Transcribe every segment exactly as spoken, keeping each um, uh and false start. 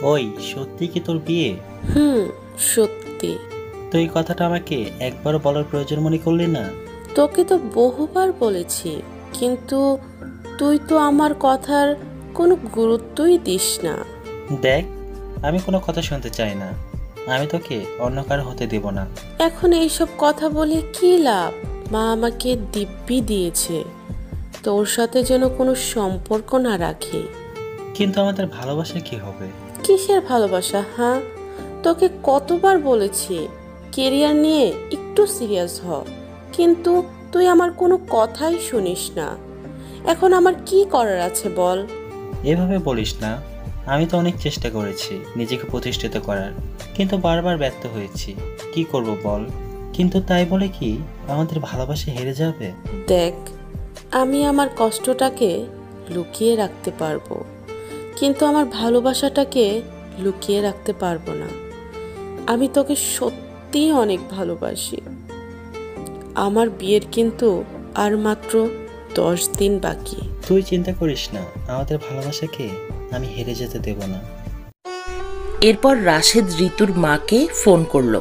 ওই সত্যি কি তোর বিয়ে? হুম, সত্যি। তো এই কথাটা আমাকে একবারও বলার প্রয়োজন মনে করলি না? তোকে তো বহুবার বলেছি, কিন্তু তুই তো আমার কথার কোনো গুরুত্বই দিস না। দেখ, আমি কোনো কথা শুনতে চাই না। আমি তোকে অন্য কারো হতে দেব না। এখন এইসব কথা বলে কি লাভ? মা আমাকে দিব্যি দিয়েছে তোর সাথে যেন কোনো সম্পর্ক না রাখে। কিন্তু আমাদের ভালোবাসা কি হবে? কিসের ভালোবাসা? হ্যাঁ, তোকে কতবার বলেছি কেরিয়ার নিয়ে একটু সিরিয়াস হ, কিন্তু তুই আমার কোনো কথাই শুনিস না। এখন আমার কি করার আছে বল? এভাবে বলিস না। আমি তো অনেক চেষ্টা করেছি নিজেকে প্রতিষ্ঠিত করার, কিন্তু বারবার ব্যর্থ হয়েছি। কি করব বল? কিন্তু তাই বলে কি আমাদের ভালোবাসা হেরে যাবে? দেখ, আমি আমার কষ্টটাকে লুকিয়ে রাখতে পারবো, কিন্তু আমার ভালোবাসাটাকে লুকিয়ে রাখতে পারবো না। আমি তোকে সত্যিই অনেক ভালোবাসি। আমার বিয়ের কিন্তু আর মাত্র দশ দিন বাকি। তুই চিন্তা করিস না, আমাদের ভালোবাসাকে আমি হেরে যেতে দেব না। এরপর রাশেদ ঋতুর মাকে ফোন করলো।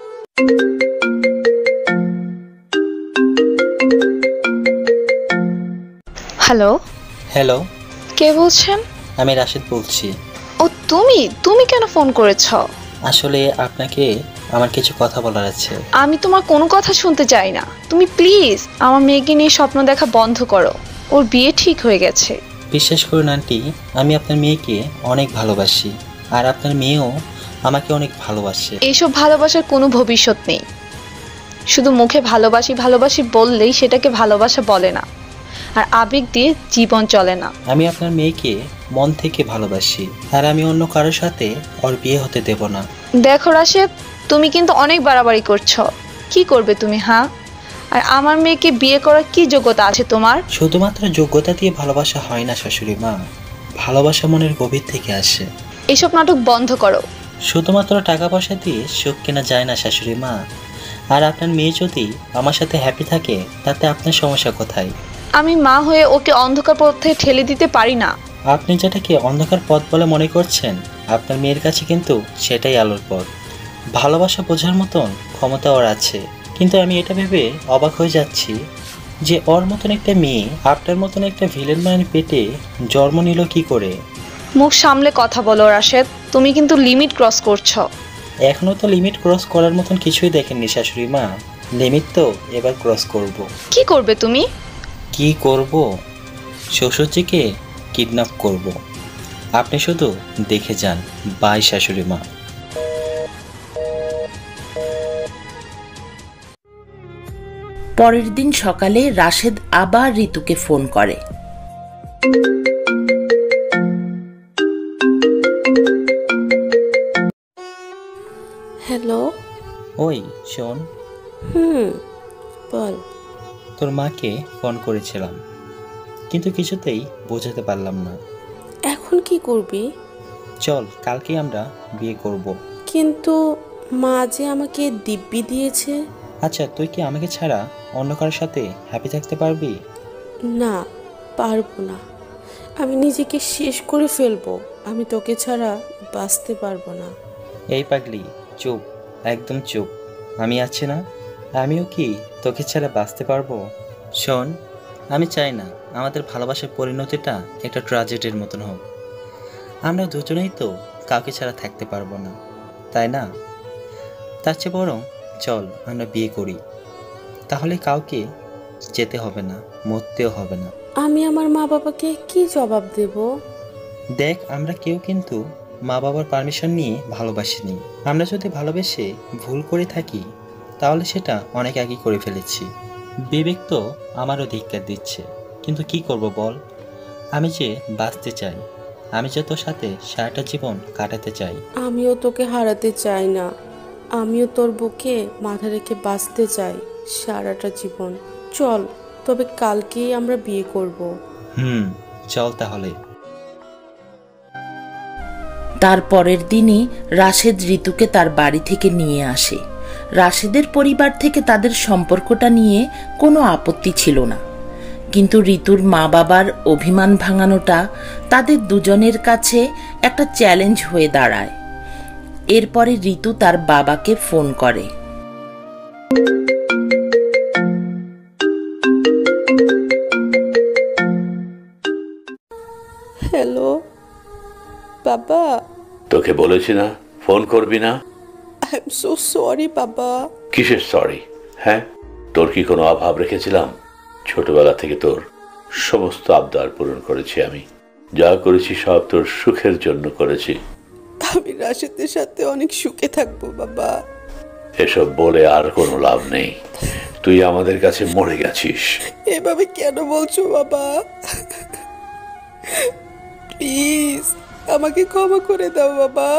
হ্যালো। হ্যালো, কে বলছেন? আমি রাশেদ বলছি। ও তুমি তুমি কেন ফোন করেছ? আসলে আপনাকে আমার কিছু কথা বলার আছে। আমি তোমার কোনো কথা শুনতে চাই না। তুমি প্লিজ আমার মেয়েকে নিয়ে স্বপ্ন দেখা বন্ধ করো। ওর বিয়ে ঠিক হয়ে গেছে। বিশ্বাস করুন আন্টি, আমি আপনার মেয়েকে অনেক ভালোবাসি, আর আপনার মেয়েও আমাকে অনেক ভালোবাসে। এইসব ভালোবাসার কোনো ভবিষ্যৎ নেই। শুধু মুখে ভালোবাসি ভালোবাসি বললেই সেটাকে ভালোবাসা বলে না, আর আবেগ দিয়ে জীবন চলে না। আমি আপনার মেয়েকে মন থেকে ভালোবাসি, আর আমি অন্য কারোর সাথে ওর বিয়ে হতে দেব না। দেখো রাশেদ, তুমি কিন্তু অনেক বাড়াবাড়ি করছো। কি করবে তুমি? হ্যাঁ, আর আমার মেয়েকে বিয়ে করার কি যোগ্যতা আছে তোমার? শুধুমাত্র যোগ্যতা দিয়ে ভালোবাসা হয় না শাশুড়ি মা, ভালোবাসা মনের গভীর থেকে আসে। এসব নাটক বন্ধ করো। শুধুমাত্র টাকা পয়সা দিয়ে সুখ কেনা যায় না শাশুড়ি মা। আর আপনার মেয়ে যদি আমার সাথে হ্যাপি থাকে, তাতে আপনার সমস্যা কোথায়? আমি মা হয়ে ওকে অন্ধকার পথে ঠেলে দিতে পারি না। আপনি যেটাকে অন্ধকার পথ বলে মনে করছেন, আপনার মেয়ের কাছে কিন্তু সেটাই আলোর পথ। ভালোবাসা বোঝার মতন ক্ষমতা ওর আছে, কিন্তু আমি এটা ভেবে অবাক হয়ে যাচ্ছি যে ওর মতন একটা মেয়ে আপনার মতন একটা ভিলেন মায়ের পেটে জন্ম নিল কি করে। মুখ সামলে কথা বলো রাশেদ, তুমি কিন্তু লিমিট ক্রস করছো। এখনো তো লিমিট ক্রস করার মতন কিছুই দেখেননি শাশুড়ি মা। লিমিট তো এবার ক্রস করব। কি করবে তুমি? কি করব? শ্বশুরজিকে কিডন্যাপ করব। আপনি শুধু দেখে যান। বাই শাশুড়ি মা। পরের দিন সকালে রাশেদ আবার ঋতুকে ফোন করে। হ্যালো। ওই শোন, হুম, বল। তোর মাকে ফোন করেছিলাম, কিন্তু কিছুতেই বোঝাতে পারলাম না। এখন কি করবি? চল কালকে আমরা বিয়ে করব। কিন্তু মা যে আমাকে দিব্যি দিয়েছে। আচ্ছা, তুই কি আমাকে ছাড়া অন্য কারোর সাথে হ্যাপি থাকতে পারবি? না, পারবো না। আমি নিজেকে শেষ করে ফেলবো। আমি তোকে ছাড়া বাঁচতে পারবো না। এই পাগলি, চুপ, একদম চুপ। আমি আছি না, আমিও কি তোকে ছাড়া বাঁচতে পারবো? শোন, আমি চাই না আমাদের ভালোবাসার পরিণতিটা একটা ট্র্যাজেডির মতন হোক। আমরা দুজনেই তো কাউকে ছাড়া থাকতে পারবো না, তাই না? তার চেয়ে বরং চল আমরা বিয়ে করি, তাহলে কাউকে যেতে হবে না, মরতেও হবে না। আমি আমার মা বাবাকে কি জবাব দেব? দেখ, আমরা কেউ কিন্তু মা বাবার পারমিশন নিয়ে ভালোবাসিনি। আমরা যদি ভালোবেসে ভুল করে থাকি, তাহলে সেটা অনেক আগে করে ফেলেছি। বিবেক তো আমারও ধিক্কার দিচ্ছে, কিন্তু কি করব বল? আমি যে বাঁচতে চাই, আমি যে তোর সাথে সারাটা জীবন কাটাতে চাই। আমিও তোকে হারাতে চাই না। আমিও তোর বুকে মাথা রেখে বাঁচতে চাই সারাটা জীবন। চল, তবে কালকেই আমরা বিয়ে করব। হুম, চল তাহলে। তার পরের দিনই রাশেদ ঋতুকে তার বাড়ি থেকে নিয়ে আসে। রাশেদের পরিবার থেকে তাদের সম্পর্কটা নিয়ে কোনো আপত্তি ছিল না, কিন্তু ঋতুর মা বাবার অভিমান ভাঙানোটা তাদের দুজনের কাছে একটা চ্যালেঞ্জ হয়ে দাঁড়ায়। এরপরে ঋতু তার বাবাকে ফোন করে। হ্যালো বাবা। তোকে বলেছি না ফোন করবি না? আই এম সো সরি বাবা। কিসের সরি? হ্যাঁ, তোর কি কোনো অভাব রেখেছিলাম? ছোটবেলা থেকে তোর সমস্ত আবদার পূরণ করেছি আমি। যা করেছি সব তোর সুখের জন্য করেছি। আমি রাশেদের সাথে অনেক সুখে থাকবো বাবা। এসব বলে আর কোনো লাভ নেই, তুই আমাদের কাছে মরে গেছিস। এভাবে কেন বলছো বাবা? প্লিজ আমাকে ক্ষমা করে দাও বাবা।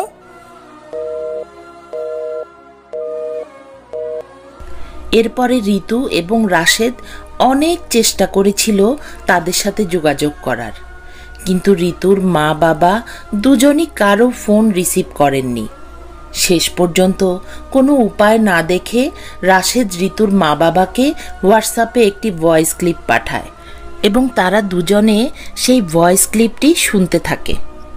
এরপরে ঋতু এবং রাশেদ অনেক চেষ্টা করেছিল তাদের সাথে যোগাযোগ করার, কিন্তু ঋতুর মা বাবা দুজনই কারো ফোন রিসিভ করেননি। শেষ পর্যন্ত কোনো উপায় না দেখে রাশেদ ঋতুর মা বাবাকে হোয়াটসঅ্যাপে একটি ভয়েস ক্লিপ পাঠায় এবং তারা দুজনে সেই ভয়েস ক্লিপটি শুনতে থাকে।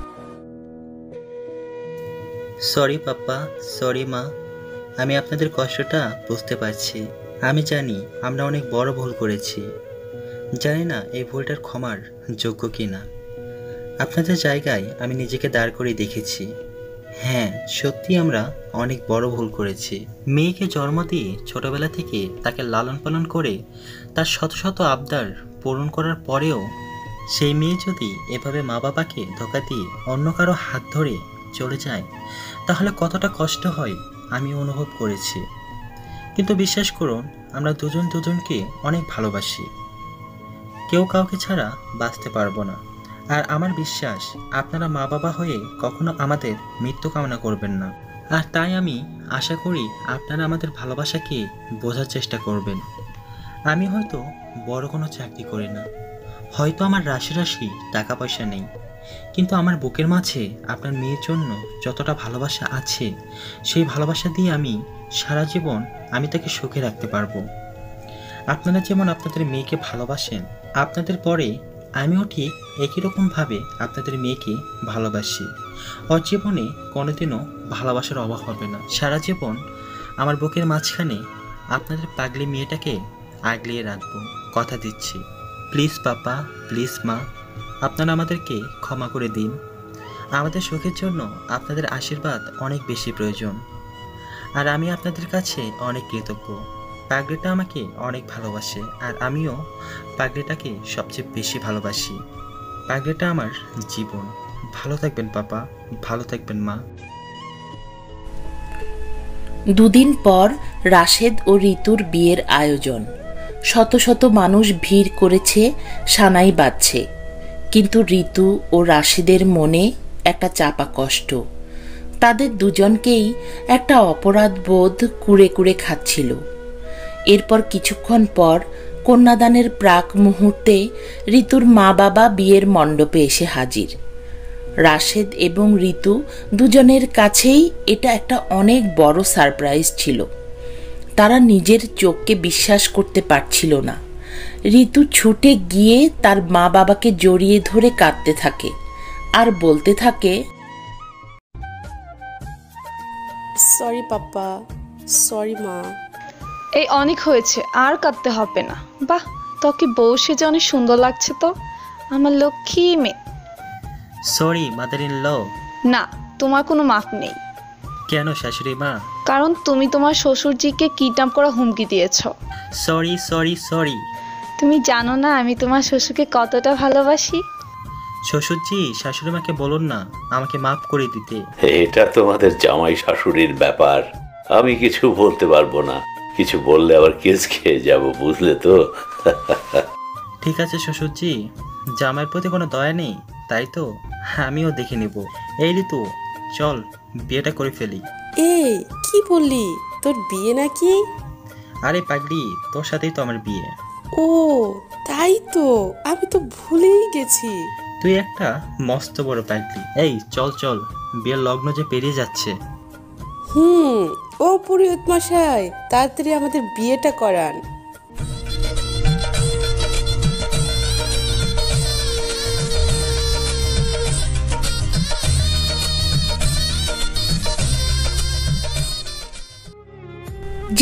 সরি পাপ্পা, সরি মা, আমি আপনাদের কষ্টটা বুঝতে পারছি। আমি জানি আমরা অনেক বড় ভুল করেছি। জানি না এই ভুলটার ক্ষমার যোগ্য কি না। আপনাদের জায়গায় আমি নিজেকে দাঁড় করিয়ে দেখেছি। হ্যাঁ, সত্যি আমরা অনেক বড় ভুল করেছি। মেয়েকে জন্ম দিয়ে ছোটবেলা থেকে তাকে লালন পালন করে তার শত শত আবদার পূরণ করার পরেও সেই মেয়ে যদি এভাবে মা বাবাকে ধোঁকা দিয়ে অন্য কারো হাত ধরে চলে যায় তাহলে কতটা কষ্ট হয় আমি অনুভব করেছি। কিন্তু বিশ্বাস করুন, আমরা দুজন দুজনকে অনেক ভালোবাসি। কেউ কাউকে ছাড়া বাঁচতে পারবো না। আর আমার বিশ্বাস আপনারা মা বাবা হয়ে কখনো আমাদের মৃত্যু কামনা করবেন না। আর তাই আমি আশা করি আপনারা আমাদের ভালোবাসাকে বোঝার চেষ্টা করবেন। আমি হয়তো বড় কোনো চাকরি করি না, হয়তো আমার রাশি রাশি টাকা পয়সা নেই, কিন্তু আমার বুকের মাঝে আপনার মেয়ের জন্য যতটা ভালোবাসা আছে সেই ভালোবাসা দিয়ে আমি সারা জীবন আমি তাকে সুখে রাখতে পারবো। আপনারা যেমন আপনাদের মেয়েকে ভালোবাসেন, আপনাদের পরে আমিও ঠিক একই রকমভাবে আপনাদের মেয়েকে ভালোবাসি। ওর জীবনে কোনোদিনও ভালোবাসার অভাব হবে না। সারা জীবন আমার বুকের মাঝখানে আপনাদের পাগলি মেয়েটাকে আগলিয়ে রাখবো, কথা দিচ্ছি। প্লিজ পাপা, প্লিজ মা, আপনারা আমাদেরকে ক্ষমা করে দিন। আমাদের সুখের জন্য আপনাদের আশীর্বাদ অনেক বেশি প্রয়োজন। আর আমি আপনাদের কাছে অনেক কৃতজ্ঞ। পাগড়িটা আমাকে অনেক ভালোবাসে আর আমিও পাগড়িটাকে সবচেয়ে বেশি ভালোবাসি। পাগড়িটা আমার জীবন। ভালো থাকবেন পাপা, ভালো থাকবেন মা। দুদিন পর রাশেদ ও ঋতুর বিয়ের আয়োজন। শত শত মানুষ ভিড় করেছে, সানাই বাজছে, কিন্তু ঋতু ও রাশেদের মনে একটা চাপা কষ্ট। তাদের দুজনকেই একটা অপরাধ বোধ কুড়ে কুড়ে খাচ্ছিল। এরপর কিছুক্ষণ পর কন্যাদানের প্রাক মুহূর্তে ঋতুর মা বাবা বিয়ের মণ্ডপে এসে হাজির। রাশেদ এবং ঋতু দুজনের কাছেই এটা একটা অনেক বড় সারপ্রাইজ ছিল। তারা নিজের চোখকে বিশ্বাস করতে পারছিল না। ঋতু ছুটে গিয়ে তার মা বাবাকে জড়িয়ে ধরে কাঁদতে থাকে আর বলতে থাকে, সরি পাপা, সরি মা। এই অনেক হয়েছে, আর কাঁদতে হবে না। বাহ, তোকে বউ সেজে অনেক সুন্দর লাগছে তো, আমার লক্ষ্মী মেয়ে। Sorry mother in law. না, তোমার কোনো মাপ নেই। কেন শাশুড়ি মা? কারণ তুমি তোমার শ্বশুরজিকে কিডন্যাপ করা হুমকি দিয়েছো। Sorry sorry sorry. তুমি জানো না আমি তোমার শ্বশুরকে কতটা ভালোবাসি। শ্বশুরজি, শাশুড়ি মাকে বলুন না আমাকে মাফ করে দিতে। এটা তোমাদের জামাই শাশুড়ির ব্যাপার, আমি কিছু বলতে পারবো না। কিছু বললে আবার কেস খেয়ে যাব, বুঝলে তো? ঠিক আছে শ্বশুরজি, জামাইয়ের প্রতি কোনো দয়া নেই তাই তো? আমিও দেখে নেব। এই ঋতু, চল বিয়েটা করে ফেলি। এই কি বললি, তোর বিয়ে নাকি? আরে পাগলি, তোর সাথেই তো আমার বিয়ে। ও তাই তো, আমি তো ভুলেই গেছি। তুই একটা মস্ত বড় পাগলি। এই চল চল, বিয়ের লগ্ন যে পেরিয়ে যাচ্ছে। হুম ও পুরোহিত মশাই, তাড়াতাড়ি আমাদের বিয়েটা করান।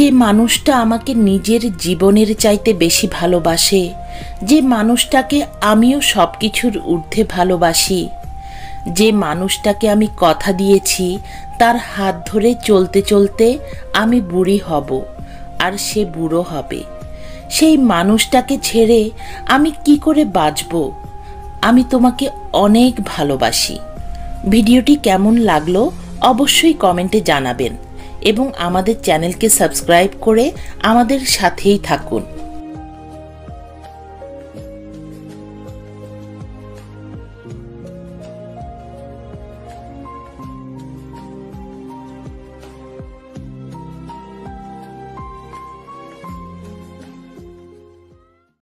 যে মানুষটা আমাকে নিজের জীবনের চাইতে বেশি ভালোবাসে, যে মানুষটাকে আমিও সব কিছুর ঊর্ধ্বে ভালোবাসি, যে মানুষটাকে আমি কথা দিয়েছি তার হাত ধরে চলতে চলতে আমি বুড়ি হব আর সে বুড়ো হবে, সেই মানুষটাকে ছেড়ে আমি কি করে বাঁচব? আমি তোমাকে অনেক ভালোবাসি। ভিডিওটি কেমন লাগলো অবশ্যই কমেন্টে জানাবেন এবং আমাদের চ্যানেলকে সাবস্ক্রাইব করে আমাদের সাথেই থাকুন।